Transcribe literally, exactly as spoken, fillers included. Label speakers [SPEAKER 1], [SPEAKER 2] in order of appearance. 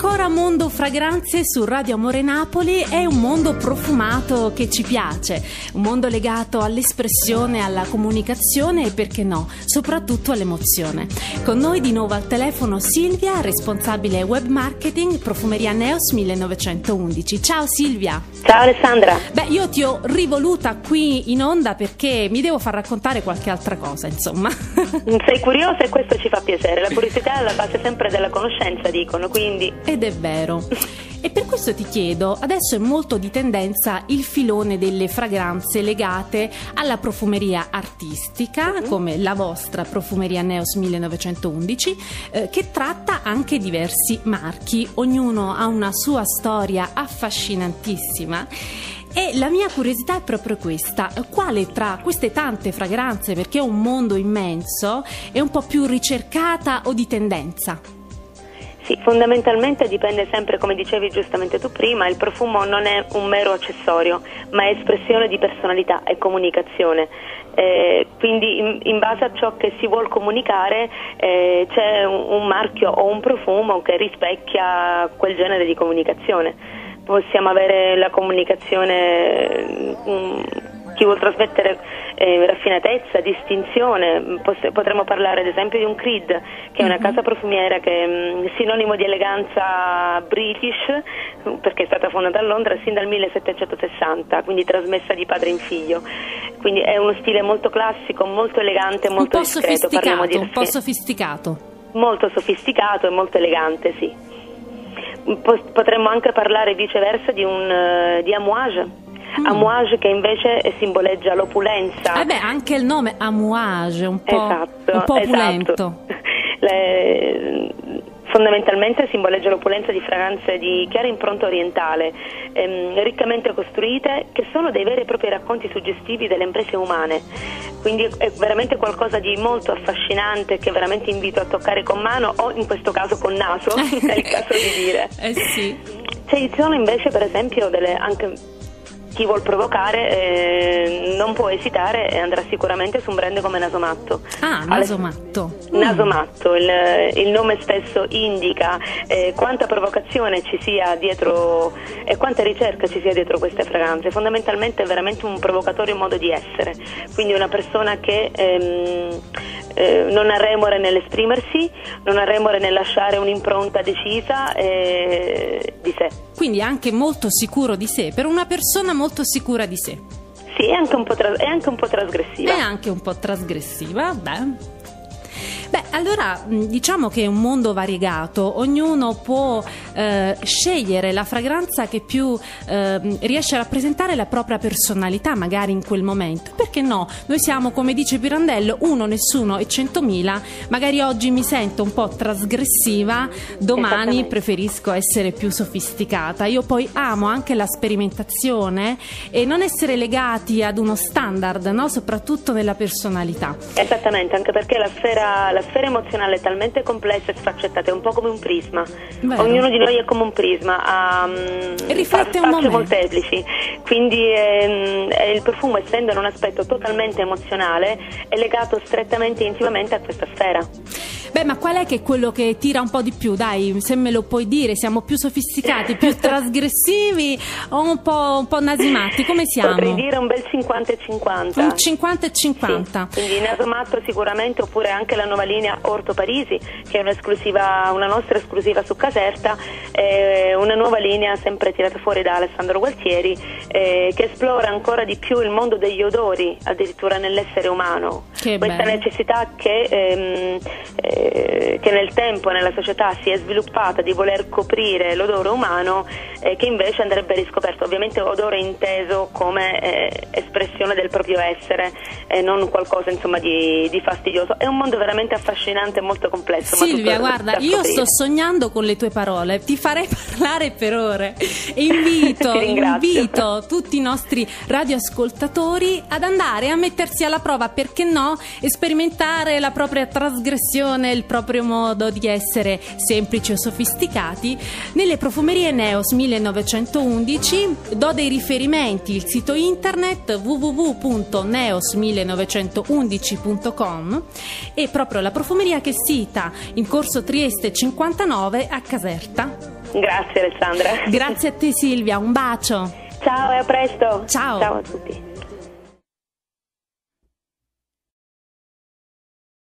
[SPEAKER 1] ancora Mondo Fragranze su Radio Amore Napoli. È un mondo profumato che ci piace, un mondo legato all'espressione, alla comunicazione e, perché no, soprattutto all'emozione. Con noi di nuovo al telefono Silvia, responsabile web marketing, Profumeria Neos millenovecentoundici. Ciao Silvia.
[SPEAKER 2] Ciao Alessandra.
[SPEAKER 1] Beh, io ti ho rivoluta qui in onda perché mi devo far raccontare qualche altra cosa, insomma.
[SPEAKER 2] Sei curiosa e questo ci fa piacere. La curiosità è alla base sempre della conoscenza, dicono, quindi...
[SPEAKER 1] Ed è vero. E per questo ti chiedo, adesso è molto di tendenza il filone delle fragranze legate alla profumeria artistica, uh-huh. come la vostra Profumeria Neos millenovecentoundici, eh, che tratta anche diversi marchi. Ognuno ha una sua storia affascinantissima. E la mia curiosità è proprio questa: quale tra queste tante fragranze, perché è un mondo immenso, è un po' più ricercata o di tendenza?
[SPEAKER 2] Sì, fondamentalmente dipende sempre, come dicevi giustamente tu prima, il profumo non è un mero accessorio, ma è espressione di personalità e comunicazione. Eh, quindi in, in base a ciò che si vuol comunicare eh, c'è un, un marchio o un profumo che rispecchia quel genere di comunicazione. Possiamo avere la comunicazione, um, chi vuol trasmettere eh, raffinatezza, distinzione. Poss- potremmo parlare ad esempio di un Creed, che è una casa profumiera che è um, sinonimo di eleganza british, perché è stata fondata a Londra sin dal millesettecentosessanta, quindi trasmessa di padre in figlio. Quindi è uno stile molto classico, molto elegante, molto
[SPEAKER 1] un po'
[SPEAKER 2] discreto.
[SPEAKER 1] Sofisticato,
[SPEAKER 2] di
[SPEAKER 1] un po' sofisticato.
[SPEAKER 2] Molto sofisticato e molto elegante, sì. Potremmo anche parlare viceversa di un uh, di amouage, mm. amouage che invece simboleggia l'opulenza.
[SPEAKER 1] Eh beh, anche il nome amouage, un po',
[SPEAKER 2] esatto,
[SPEAKER 1] un po' opulento.
[SPEAKER 2] Esatto. Le, fondamentalmente simboleggia l'opulenza di fragranze di chiara impronta orientale, ehm, riccamente costruite, che sono dei veri e propri racconti suggestivi delle imprese umane. Quindi è veramente qualcosa di molto affascinante che veramente invito a toccare con mano o in questo caso con naso, è il caso di dire.
[SPEAKER 1] Eh sì.
[SPEAKER 2] Ci sono invece per esempio delle anche chi vuol provocare eh, non può esitare e andrà sicuramente su un brand come Nasomatto.
[SPEAKER 1] Ah, Nasomatto.
[SPEAKER 2] Mm. Nasomatto, il, il nome stesso indica eh, quanta provocazione ci sia dietro e quanta ricerca ci sia dietro queste fragranze. Fondamentalmente è veramente un provocatorio modo di essere, quindi una persona che ehm, eh, non ha remore nell'esprimersi, non ha remore nel lasciare un'impronta decisa eh, di sé.
[SPEAKER 1] Quindi anche molto sicuro di sé, per una persona molto sicura di sé.
[SPEAKER 2] Sì, è anche un po', tra- è anche un po' trasgressiva.
[SPEAKER 1] È anche un po' trasgressiva, beh. Beh, allora diciamo che è un mondo variegato, ognuno può eh, scegliere la fragranza che più eh, riesce a rappresentare la propria personalità, magari in quel momento. Perché no? Noi siamo, come dice Pirandello, uno, nessuno e centomila. Magari oggi mi sento un po' trasgressiva, domani preferisco essere più sofisticata. Io poi amo anche la sperimentazione e non essere legati ad uno standard, no? Soprattutto nella personalità.
[SPEAKER 2] Esattamente, anche perché la sfera, la sfera emozionale è talmente complessa e sfaccettata, è un po' come un prisma. Vero. Ognuno di noi è come un prisma, ha
[SPEAKER 1] riflette un
[SPEAKER 2] facce
[SPEAKER 1] momento.
[SPEAKER 2] molteplici, quindi ehm, il profumo, essendo in un aspetto totalmente emozionale, è legato strettamente e intimamente a questa sfera.
[SPEAKER 1] Beh, ma qual è che è quello che tira un po' di più? Dai, se me lo puoi dire, siamo più sofisticati, più trasgressivi o un po', un po' nasimatti? Come siamo?
[SPEAKER 2] Potrei dire un bel cinquanta e cinquanta.
[SPEAKER 1] Un cinquanta e cinquanta.
[SPEAKER 2] Sì, quindi Nasomatto sicuramente, oppure anche la nuova linea Orto Parisi, che è un'esclusiva, una nostra esclusiva su Caserta, eh, una nuova linea sempre tirata fuori da Alessandro Gualtieri, eh, che esplora ancora di più il mondo degli odori, addirittura nell'essere umano.
[SPEAKER 1] Che
[SPEAKER 2] Questa
[SPEAKER 1] bello.
[SPEAKER 2] necessità che, ehm, eh, che nel tempo e nella società si è sviluppata di voler coprire l'odore umano, eh, che invece andrebbe riscoperto. Ovviamente odore inteso come eh, espressione del proprio essere, e eh, non qualcosa insomma di, di fastidioso. È un mondo veramente affascinante e molto complesso.
[SPEAKER 1] Silvia,
[SPEAKER 2] ma
[SPEAKER 1] guarda, io sto sognando con le tue parole, ti farei parlare per ore e invito, invito tutti i nostri radioascoltatori ad andare a mettersi alla prova, perché no, e sperimentare la propria trasgressione, il proprio modo di essere semplici o sofisticati nelle Profumerie Neos millenovecentoundici. Do dei riferimenti: il sito internet w w w punto neos millenovecentoundici punto com e proprio la profumeria che sita in Corso Trieste cinquantanove a Caserta.
[SPEAKER 2] Grazie Alessandra.
[SPEAKER 1] Grazie a te Silvia, un bacio.
[SPEAKER 2] Ciao e a presto.
[SPEAKER 1] Ciao.
[SPEAKER 2] Ciao a tutti.